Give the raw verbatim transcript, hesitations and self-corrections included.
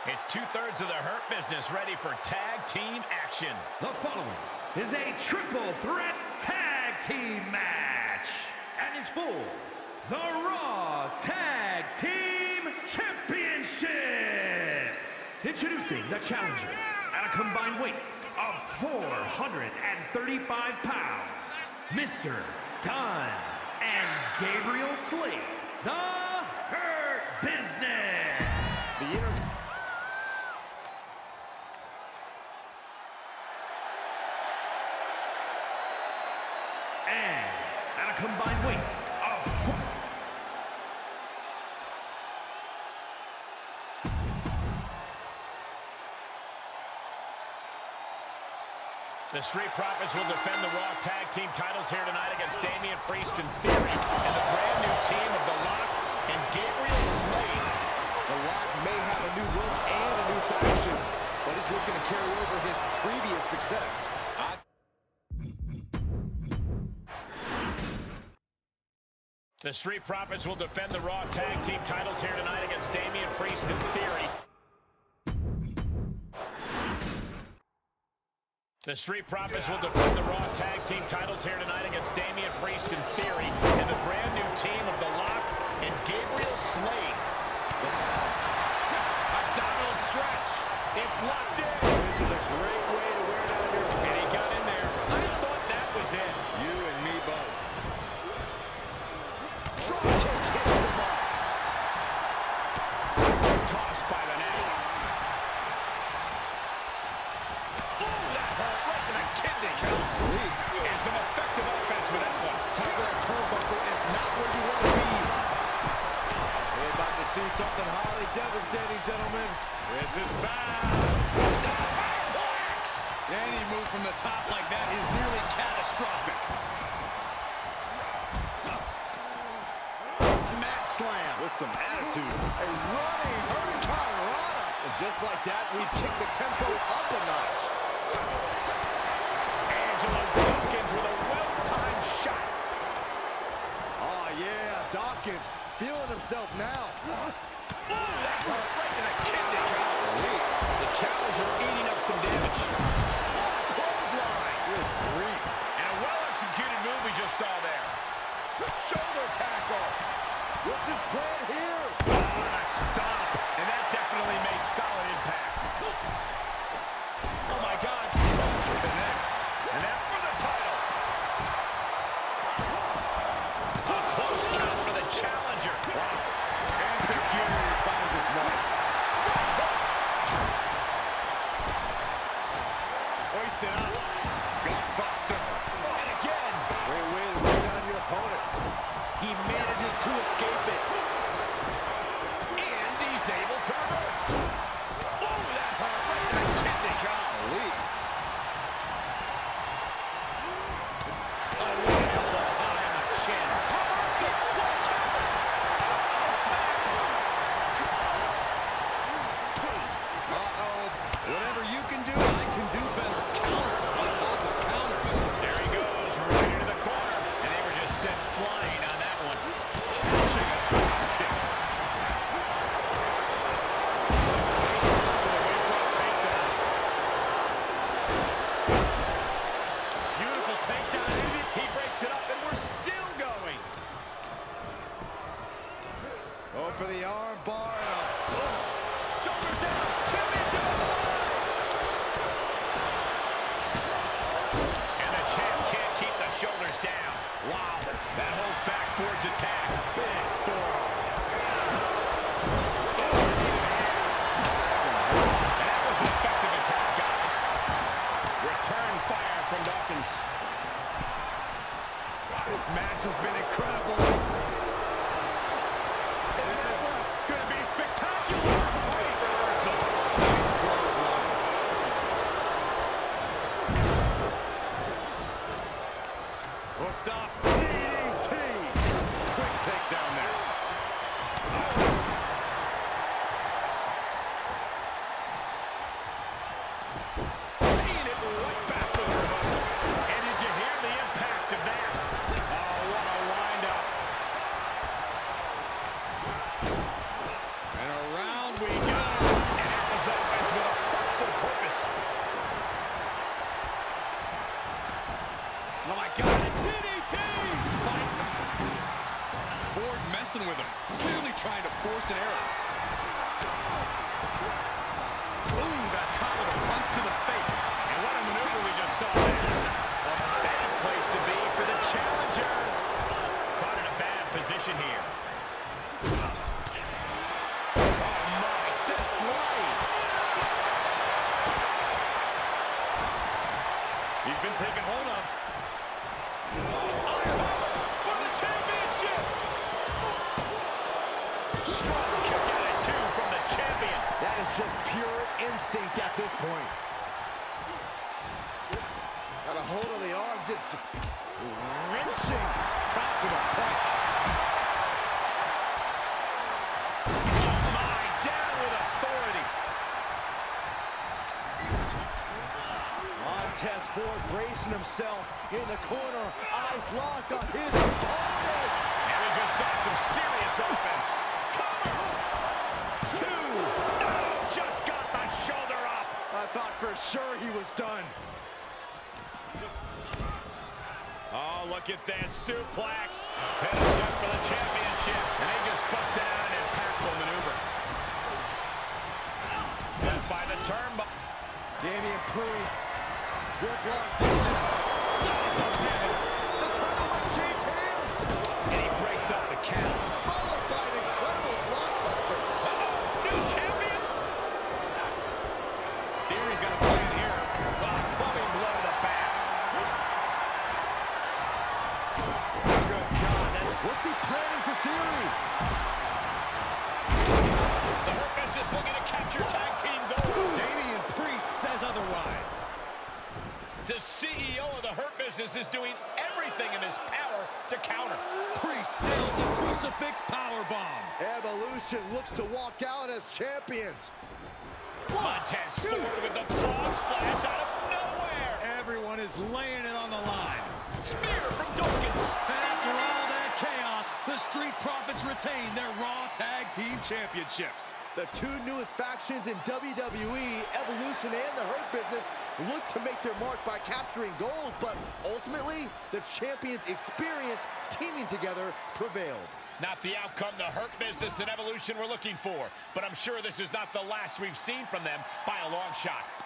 It's two-thirds of the Hurt Business ready for tag team action. The following is a triple threat tag team match and is for the Raw Tag Team Championship. Introducing the challenger at a combined weight of four hundred thirty-five pounds, Mister Dunn and Gabriel Slade, the Hurt Business. The inter And at a combined weight of The Street Profits will defend the Raw Tag Team titles here tonight against Damian Priest and Theory and the brand new team of The Lock and Gabriel Slade. The Lock may have a new look and a new faction, but he's looking to carry over his previous success. I The Street Profits will defend the Raw Tag Team titles here tonight against Damian Priest and Theory. The Street Profits will defend the Raw Tag Team titles here tonight against Damian Priest and Theory and the brand new team of The Lock and Gabriel Slade. Abdominal stretch. It's locked in. This is a great way to wear down your... And he got in there. I thought that was it. You and me both. Drop kick hits the mark. Tossed by the neck. Ooh, that hurt right to the kidney. And some effective offense with that one. Tiger at turnbuckle is not where you want to be. We're about to see something highly devastating, gentlemen. This is bad. Superplex! Any move from the top like that is nearly catastrophic. Mat slam with some attitude. A running hurricanrana. And just like that, we've kicked the tempo up a notch. Angelo Dawkins with a well-timed shot. Oh, yeah, Dawkins feeling himself now. Ooh, that hurt right to the kidney. The challenger eating up some damage. What a clothesline. Good grief. And a well-executed move we just saw there. Shoulder tackle. What's his plan here? Oh, and a stop. And that definitely made solid impact. Oh, my God. Punch connects. And that for the title. A close count for the challenger. Executed finds its mark. Hoisted up. Gutbuster. And again. Great way to bring down your opponent. He manages to escape it. And he's able to reverse. Oh, that hurt right to the kidney. Golly. A right elbow high on the chin. Reversal. What a count. Smack. Uh-oh. Whatever you can do, I can do better. Counters on top of counters. There he goes, right into the corner. And they were just sent flying on that one. Catching a drop kick. Beautiful takedown. He breaks it up, and we're still going. Go for the arm bar. Shoulders down. Championship on the line. And the champ can't keep the shoulders down. Wow. That holds back Ford's attack. Big forearm. And that was an effective attack, guys. Return fire from Dawkins. This match has been incredible. This is going to be spectacular. Great reversal. Nice clothesline. Hooked up. D D T. Quick takedown there. Paying it right back with the reversal. And did you hear the impact of that? Oh, what a windup. And around we go. messing with him. Clearly trying to force an error. Ooh, that caught with a punch to the face. And what a maneuver we just saw there. A bad place to be for the challenger. Caught in a bad position here. Oh, my, set flying. He's been taken hold of. For the championship! Strong kick out at two from the champion. That is just pure instinct at this point. Got a hold of the arm, just wrenching. Caught with a punch. Oh my, down with authority. Montez Ford bracing himself in the corner, eyes locked on his opponent. And we just saw some serious offense. Cover! Two! Oh, just got the shoulder up. I thought for sure he was done. Oh, look at this suplex. Headed up for the championship. And they just busted out an impactful maneuver. Left by the turnbuckle. Damian Priest. Grip locked in. Side the pin. The tournament change hands. And he breaks up the count. Followed by an incredible blockbuster. Uh-oh, new champion. Theory's got a plan here. Oh, clubbing blow to the back. Good God, that's... What's he planning for Theory? The Hurt Business looking to capture tag team gold. Damian Priest says otherwise. The C E O of the Hurt Business is doing everything in his power to counter. Priest nails the crucifix powerbomb. Evolution looks to walk out as champions. Montez Ford with the frog splash out of nowhere. Everyone is laying it on the line. Spear from Dawkins. And after all that chaos, the Street Profits retain their Raw Tag Team Championships. The two newest factions in W W E, Evolution and the Hurt Business, look to make their mark by capturing gold, but ultimately, the champions' experience teaming together prevailed. Not the outcome the Hurt Business and Evolution were looking for, but I'm sure this is not the last we've seen from them by a long shot.